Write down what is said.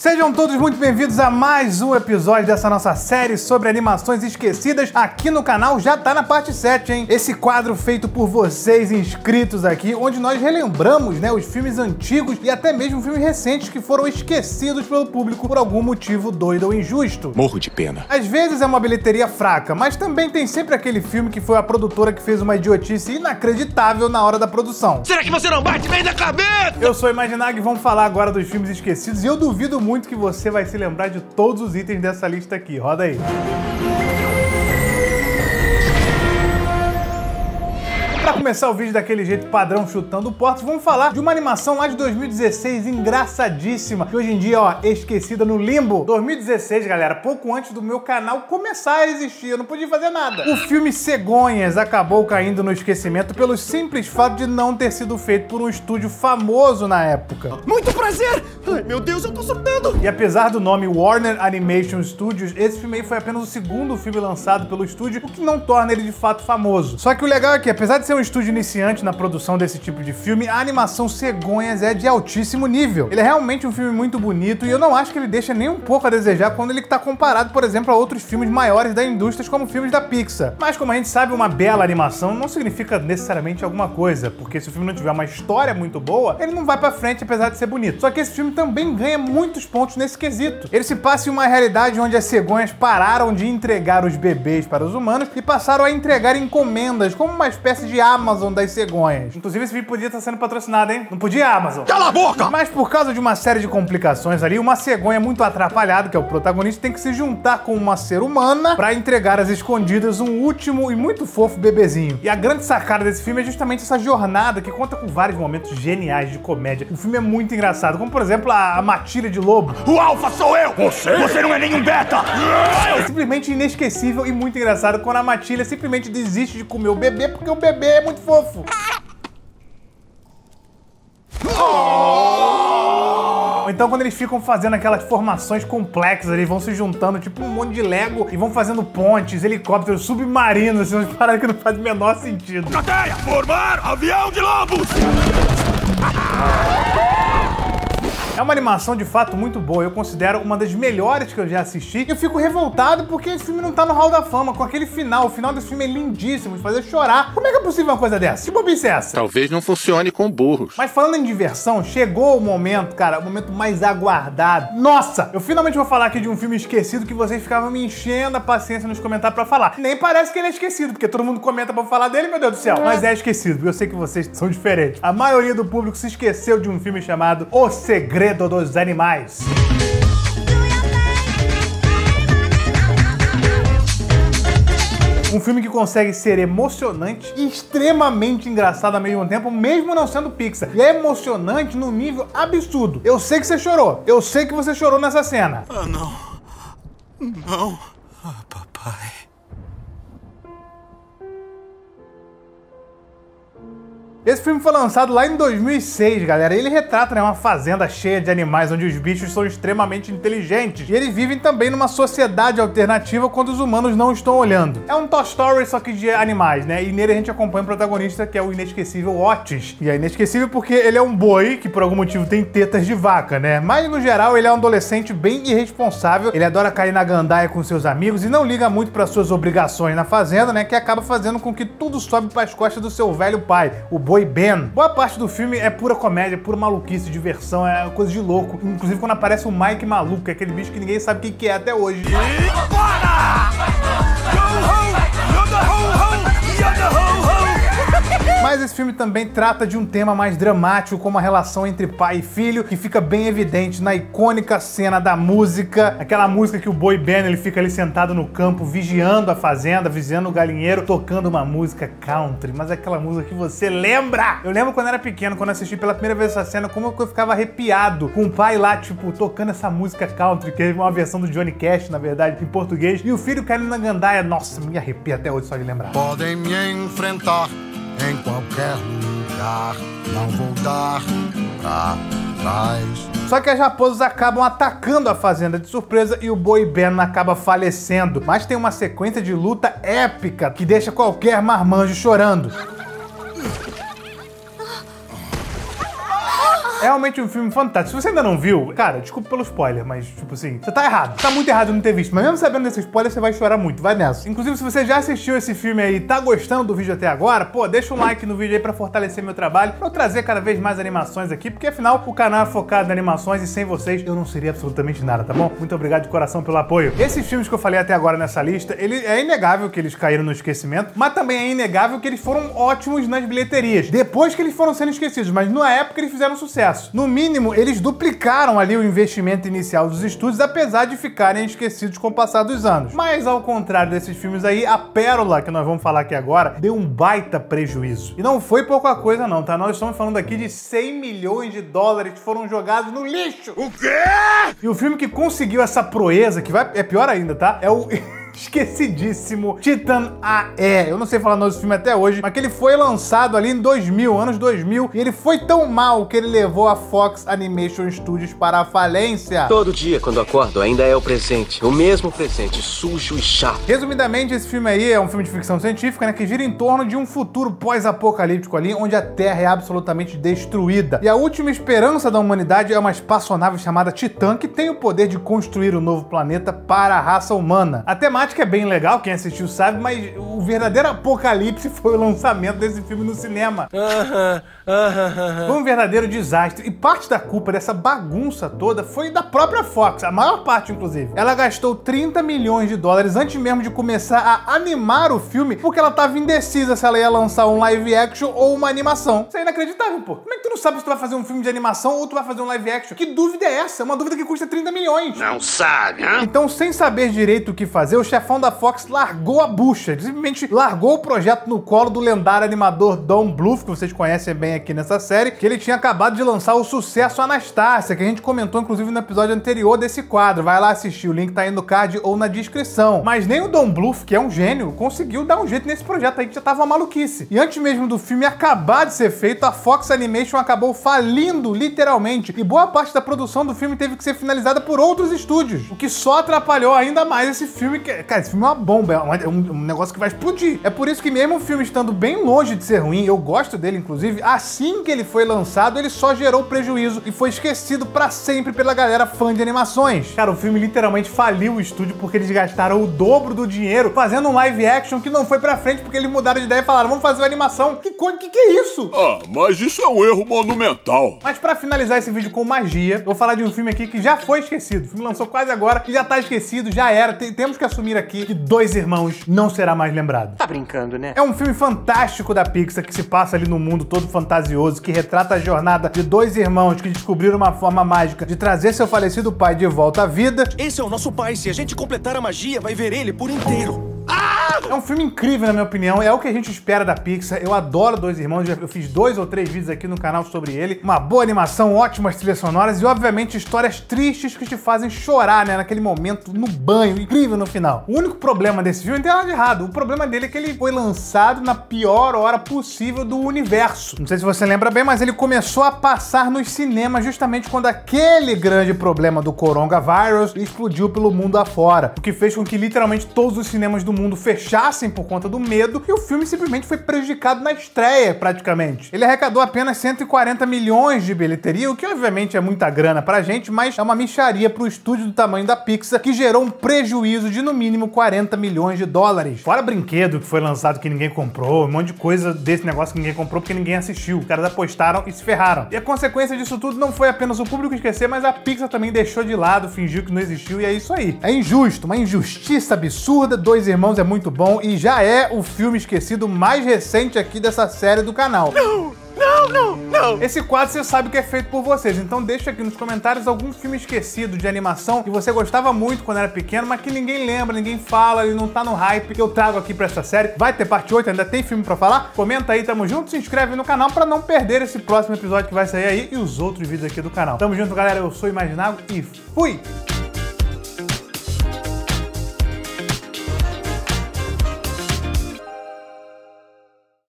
Sejam todos muito bem-vindos a mais um episódio dessa nossa série sobre animações esquecidas aqui no canal. Já tá na parte 7, hein? Esse quadro feito por vocês inscritos aqui, onde nós relembramos, né, os filmes antigos e até mesmo filmes recentes que foram esquecidos pelo público por algum motivo doido ou injusto. Morro de pena. Às vezes é uma bilheteria fraca, mas também tem sempre aquele filme que foi a produtora que fez uma idiotice inacreditável na hora da produção. Será que você não bate bem da cabeça? Eu sou o Imaginag e vamos falar agora dos filmes esquecidos e eu duvido muito que você vai se lembrar de todos os itens dessa lista aqui. Roda aí. Pra começar o vídeo daquele jeito padrão, chutando portas, vamos falar de uma animação lá de 2016, engraçadíssima, que hoje em dia, ó, esquecida no limbo. 2016, galera, pouco antes do meu canal começar a existir, eu não podia fazer nada. O filme Cegonhas acabou caindo no esquecimento pelo simples fato de não ter sido feito por um estúdio famoso na época. Muito prazer! Ai, meu Deus, eu tô surtando! E apesar do nome Warner Animation Studios, esse filme aí foi apenas o segundo filme lançado pelo estúdio, o que não torna ele de fato famoso. Só que o legal é que, apesar de ser um estúdio iniciante na produção desse tipo de filme, a animação Cegonhas é de altíssimo nível. Ele é realmente um filme muito bonito e eu não acho que ele deixa nem um pouco a desejar quando ele está comparado, por exemplo, a outros filmes maiores da indústria, como filmes da Pixar. Mas como a gente sabe, uma bela animação não significa necessariamente alguma coisa, porque se o filme não tiver uma história muito boa, ele não vai pra frente apesar de ser bonito. Só que esse filme também ganha muitos pontos nesse quesito. Ele se passa em uma realidade onde as cegonhas pararam de entregar os bebês para os humanos e passaram a entregar encomendas, como uma espécie de Amazon das cegonhas. Inclusive, esse vídeo podia estar sendo patrocinado, hein? Não podia, Amazon. Cala a boca! Mas por causa de uma série de complicações ali, uma cegonha muito atrapalhada, que é o protagonista, tem que se juntar com uma ser humana pra entregar às escondidas um último e muito fofo bebezinho. E a grande sacada desse filme é justamente essa jornada que conta com vários momentos geniais de comédia. O filme é muito engraçado, como por exemplo a matilha de lobo. O alfa sou eu! Você não é nenhum beta! É simplesmente inesquecível e muito engraçado quando a matilha simplesmente desiste de comer o bebê porque o bebê é muito fofo. Ou então quando eles ficam fazendo aquelas formações complexas, eles vão se juntando tipo um monte de Lego e vão fazendo pontes, helicópteros, submarinos, assim, umas paradas que não fazem o menor sentido. Cadeia! Formar avião de lobos! É uma animação de fato muito boa, eu considero uma das melhores que eu já assisti. E eu fico revoltado porque esse filme não tá no Hall da Fama, com aquele final. O final desse filme é lindíssimo, de fazer chorar. Como é que é possível uma coisa dessa? Que bobice é essa? Talvez não funcione com burros. Mas falando em diversão, chegou o momento, cara, o momento mais aguardado. Nossa! Eu finalmente vou falar aqui de um filme esquecido que vocês ficavam me enchendo a paciência nos comentários pra falar. Nem parece que ele é esquecido, porque todo mundo comenta pra falar dele, meu Deus do céu. Mas é esquecido, porque eu sei que vocês são diferentes. A maioria do público se esqueceu de um filme chamado O Segredo dos Animais. Um filme que consegue ser emocionante e extremamente engraçado ao mesmo tempo, mesmo não sendo Pixar. E é emocionante num nível absurdo. Eu sei que você chorou. Eu sei que você chorou nessa cena. Ah, não. Não. Ah, papai. Esse filme foi lançado lá em 2006, galera. Ele retrata, né, uma fazenda cheia de animais onde os bichos são extremamente inteligentes e eles vivem também numa sociedade alternativa quando os humanos não estão olhando. É um Toy Story, só que de animais, né? E nele a gente acompanha o protagonista, que é o inesquecível Otis. E é inesquecível porque ele é um boi que por algum motivo tem tetas de vaca, né? Mas no geral ele é um adolescente bem irresponsável. Ele adora cair na gandaia com seus amigos e não liga muito para suas obrigações na fazenda, né? Que acaba fazendo com que tudo sobe para as costas do seu velho pai, o boi Ben. Boa parte do filme é pura comédia, pura maluquice, diversão, é coisa de louco. Inclusive quando aparece o Mike maluco, que é aquele bicho que ninguém sabe o que é até hoje. Mas esse filme também trata de um tema mais dramático, como a relação entre pai e filho, que fica bem evidente na icônica cena da música, aquela música que o boi Ben, ele fica ali sentado no campo, vigiando a fazenda, vigiando o galinheiro, tocando uma música country, mas aquela música que você lembra! Eu lembro quando era pequeno, quando assisti pela primeira vez essa cena, como eu ficava arrepiado com o pai lá, tipo, tocando essa música country, que é uma versão do Johnny Cash, na verdade, em português, e o filho caindo na gandaia. Nossa, me arrepia até hoje só de lembrar. Podem me enfrentar em qualquer lugar, não vou dar pra trás. Só que as raposas acabam atacando a fazenda de surpresa e o boi Ben acaba falecendo. Mas tem uma sequência de luta épica que deixa qualquer marmanjo chorando. É realmente um filme fantástico. Se você ainda não viu, cara, desculpa pelo spoiler, mas, tipo assim, você tá errado. Tá muito errado não ter visto. Mas mesmo sabendo desse spoiler, você vai chorar muito. Vai nessa. Inclusive, se você já assistiu esse filme aí e tá gostando do vídeo até agora, pô, deixa um like no vídeo aí pra fortalecer meu trabalho, pra eu trazer cada vez mais animações aqui, porque afinal, o canal é focado em animações e sem vocês eu não seria absolutamente nada, tá bom? Muito obrigado de coração pelo apoio. Esses filmes que eu falei até agora nessa lista, é inegável que eles caíram no esquecimento, mas também é inegável que eles foram ótimos nas bilheterias. Depois que eles foram sendo esquecidos, mas na época eles fizeram sucesso. No mínimo, eles duplicaram ali o investimento inicial dos estúdios, apesar de ficarem esquecidos com o passar dos anos. Mas ao contrário desses filmes aí, a Pérola, que nós vamos falar aqui agora, deu um baita prejuízo. E não foi pouca coisa não, tá? Nós estamos falando aqui de 100 milhões de dólares que foram jogados no lixo. O quê? E o filme que conseguiu essa proeza, que é pior ainda, tá? É o esquecidíssimo Titan A.E. Eu não sei falar o nome desse filme até hoje, mas que ele foi lançado ali em 2000, anos 2000, e ele foi tão mal que ele levou a Fox Animation Studios para a falência. Todo dia, quando acordo, ainda é o presente. O mesmo presente, sujo e chato. Resumidamente, esse filme aí é um filme de ficção científica, né, que gira em torno de um futuro pós-apocalíptico ali, onde a Terra é absolutamente destruída. E a última esperança da humanidade é uma espaçonave chamada Titã, que tem o poder de construir um novo planeta para a raça humana. A temática é bem legal, quem assistiu sabe, mas o verdadeiro apocalipse foi o lançamento desse filme no cinema. Foi um verdadeiro desastre. E parte da culpa dessa bagunça toda foi da própria Fox, a maior parte, inclusive. Ela gastou 30 milhões de dólares antes mesmo de começar a animar o filme, porque ela tava indecisa se ela ia lançar um live action ou uma animação. Isso é inacreditável, pô. Como é que tu não sabe se tu vai fazer um filme de animação ou tu vai fazer um live action? Que dúvida é essa? É uma dúvida que custa 30 milhões. Não sabe, hein? Então, sem saber direito o que fazer, o chefão da Fox largou a bucha, simplesmente largou o projeto no colo do lendário animador Don Bluth, que vocês conhecem bem aqui nessa série, que ele tinha acabado de lançar o sucesso Anastácia, que a gente comentou inclusive no episódio anterior desse quadro. Vai lá assistir, o link tá aí no card ou na descrição. Mas nem o Don Bluth, que é um gênio, conseguiu dar um jeito nesse projeto aí que já tava uma maluquice. E antes mesmo do filme acabar de ser feito, a Fox Animation acabou falindo, literalmente, e boa parte da produção do filme teve que ser finalizada por outros estúdios, o que só atrapalhou ainda mais esse filme, que, cara, esse filme é uma bomba, é um negócio que vai explodir. É por isso que mesmo o filme estando bem longe de ser ruim, eu gosto dele inclusive, assim que ele foi lançado, ele só gerou prejuízo e foi esquecido pra sempre pela galera fã de animações. Cara, o filme literalmente faliu o estúdio porque eles gastaram o dobro do dinheiro fazendo um live action que não foi pra frente porque eles mudaram de ideia e falaram, vamos fazer uma animação. Que é isso? Ah, mas isso é um erro monumental. Mas pra finalizar esse vídeo com magia, eu vou falar de um filme aqui que já foi esquecido. O filme lançou quase agora e já tá esquecido, já era. Temos que assumir aqui que Dois Irmãos não será mais lembrado. Tá brincando, né? É um filme fantástico da Pixar que se passa ali no mundo todo fantasioso, que retrata a jornada de dois irmãos que descobriram uma forma mágica de trazer seu falecido pai de volta à vida. Esse é o nosso pai. Se a gente completar a magia, vai ver ele por inteiro. É um filme incrível, na minha opinião. É o que a gente espera da Pixar. Eu adoro Dois Irmãos. Eu fiz 2 ou 3 vídeos aqui no canal sobre ele. Uma boa animação, ótimas trilhas sonoras e, obviamente, histórias tristes que te fazem chorar, né? Naquele momento, no banho. Incrível no final. O único problema desse filme não tem nada de errado. O problema dele é que ele foi lançado na pior hora possível do universo. Não sei se você lembra bem, mas ele começou a passar nos cinemas justamente quando aquele grande problema do coronavírus explodiu pelo mundo afora. O que fez com que, literalmente, todos os cinemas do mundo fechassem por conta do medo e o filme simplesmente foi prejudicado na estreia, praticamente. Ele arrecadou apenas 140 milhões de bilheteria, o que obviamente é muita grana pra gente, mas é uma mixaria pro estúdio do tamanho da Pixar, que gerou um prejuízo de no mínimo 40 milhões de dólares. Fora brinquedo que foi lançado que ninguém comprou, um monte de coisa desse negócio que ninguém comprou porque ninguém assistiu. Os caras apostaram e se ferraram. E a consequência disso tudo não foi apenas o público esquecer, mas a Pixar também deixou de lado, fingiu que não existiu e é isso aí. É injusto, uma injustiça absurda. Dois Irmãos é muito bom e já é o filme esquecido mais recente aqui dessa série do canal. Não! Esse quadro você sabe que é feito por vocês, então deixa aqui nos comentários algum filme esquecido de animação que você gostava muito quando era pequeno, mas que ninguém lembra, ninguém fala, ele não tá no hype que eu trago aqui pra essa série. Vai ter parte 8, ainda tem filme pra falar? Comenta aí, tamo junto, se inscreve no canal pra não perder esse próximo episódio que vai sair aí e os outros vídeos aqui do canal. Tamo junto, galera, eu sou o Imaginago e fui!